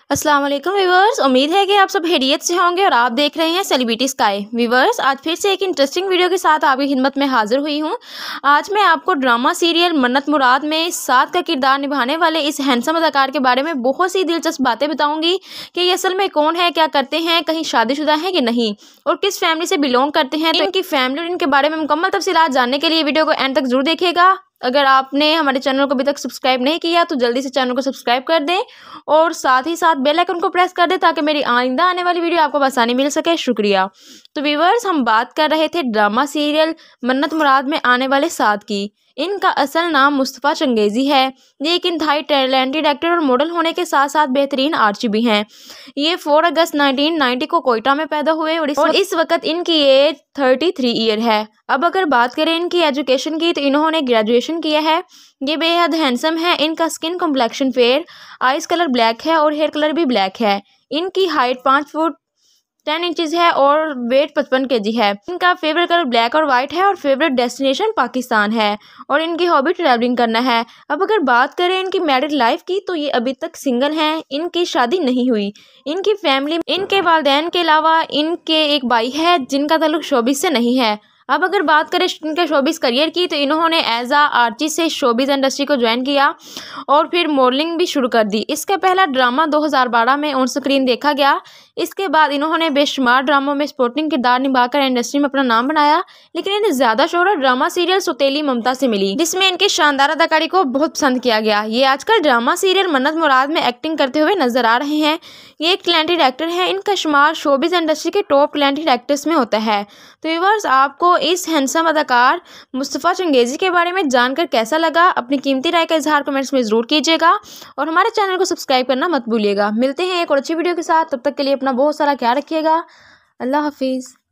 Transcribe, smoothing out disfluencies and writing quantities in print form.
अस्सलाम वालेकुम व्यूवर्स, उम्मीद है कि आप सब खैरियत से होंगे और आप देख रहे हैं सेलिब्रिटी स्काई। व्यूवर्स, आज फिर से एक इंटरेस्टिंग वीडियो के साथ आपकी खिदमत में हाजिर हुई हूं। आज मैं आपको ड्रामा सीरियल मन्नत मुराद में साद का किरदार निभाने वाले इस हैंडसम अदाकार के बारे में बहुत सी दिलचस्प बातें बताऊंगी कि ये असल में कौन है, क्या करते हैं, कहीं शादीशुदा है कि नहीं और किस फैमिली से बिलोंग करते हैं। तो इनकी फैमिली और इनके बारे में मुकम्मल तफसीलात जानने के लिए वीडियो को एंड तक जरूर देखिएगा। अगर आपने हमारे चैनल को अभी तक सब्सक्राइब नहीं किया तो जल्दी से चैनल को सब्सक्राइब कर दें और साथ ही साथ बेल आइकन को प्रेस कर दें ताकि मेरी आइंदा आने वाली वीडियो आपको आसानी मिल सके। शुक्रिया। तो व्यूवर्स, हम बात कर रहे थे ड्रामा सीरियल मन्नत मुराद में आने वाले साद की। इनका असल नाम मुस्तफ़ा चंगेज़ी है। ये एक इंतहाई टैलेंटेड एक्टर और मॉडल होने के साथ साथ बेहतरीन आर्ची भी हैं। ये 4 अगस्त 1990 को कोयटा में पैदा हुए और इस वक्त इनकी एज 33 ईयर है। अब अगर बात करें इनकी एजुकेशन की तो इन्होंने ग्रेजुएशन किया है। ये बेहद हैंडसम है। इनका skin complexion fair, eyes colour black है और हेयर कलर भी ब्लैक है। इनकी हाइट 5 फुट 10 इंचज़ है और वेट 55 kg है। इनका फेवरेट कलर ब्लैक और वाइट है और फेवरेट डेस्टिनेशन पाकिस्तान है और इनकी हॉबी ट्रैवलिंग करना है। अब अगर बात करें इनकी मैरिड लाइफ की तो ये अभी तक सिंगल हैं। इनकी शादी नहीं हुई। इनकी फैमिली, इनके वालिदैन के अलावा इनके एक भाई है जिनका ताल्लुक शोबिस से नहीं है। अब अगर बात करें इनके शोबिस करियर की तो इन्होंने एज आ आर्टिस्ट से शोबिस इंडस्ट्री को ज्वाइन किया और फिर मॉडलिंग भी शुरू कर दी। इसका पहला ड्रामा 2012 में ऑन स्क्रीन देखा गया। इसके बाद इन्होंने बेशुमार ड्रामों में सपोर्टिंग किरदार निभाकर इंडस्ट्री में अपना नाम बनाया, लेकिन इन्हें ज़्यादा शोहरत ड्रामा सीरियल सौतेली ममता से मिली, जिसमें इनकी शानदार अदाकारी को बहुत पसंद किया गया। ये आजकल ड्रामा सीरियल मन्नत मुराद में एक्टिंग करते हुए नजर आ रहे हैं। ये एक टैलेंटेड एक्टर है। इनका शुमार शोबिस इंडस्ट्री के टॉप टैलेंटेड एक्टर्स में होता है। तो व्यूअर्स, आपको इस हैंडसम अदाकार मुस्तफ़ा चंगेज़ी के बारे में जानकर कैसा लगा? अपनी कीमती राय का इजहार कमेंट्स में ज़रूर कीजिएगा और हमारे चैनल को सब्सक्राइब करना मत भूलिएगा। मिलते हैं एक और अच्छी वीडियो के साथ। तब तक के लिए अपना बहुत सारा ख्याल रखिएगा। अल्लाह हाफिज़।